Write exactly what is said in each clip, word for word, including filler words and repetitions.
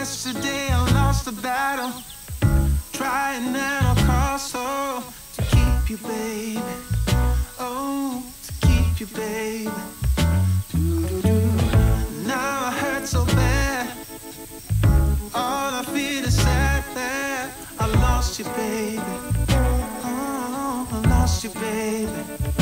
Yesterday I lost the battle, trying at all costs, oh, to keep you, baby. Oh, to keep you, baby. Doo-doo-doo. Now I hurt so bad, all I feel is sad that I lost you, baby. Oh, I lost you, baby.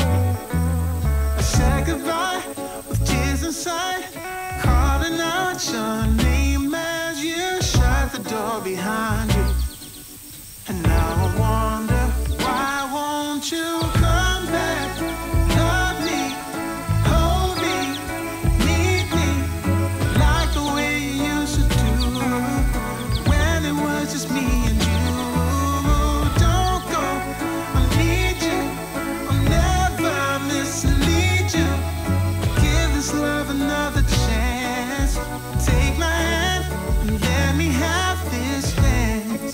I said goodbye with tears inside, calling out your name as you shut the door behind you. And now I wonder, why won't you come back? Love me, hold me, need me, like the way you used to do, when it was just me and you. Don't go, I need you, I'll never mislead you. Give this love another chance. Take my hand and let me have this dance.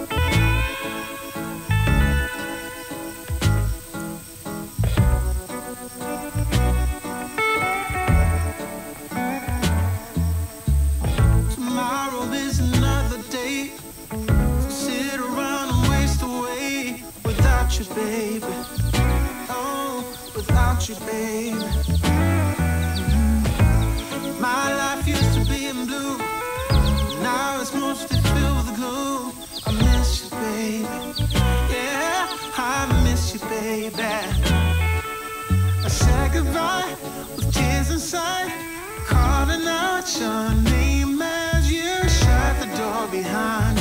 Tomorrow is another day, so sit around and waste away without you, baby. Oh, without you, baby. My life used to be in blue, now it's mostly filled with gloom. I miss you, baby. Yeah, I miss you, baby. I said goodbye with tears inside, calling out your name as you shut the door behind you.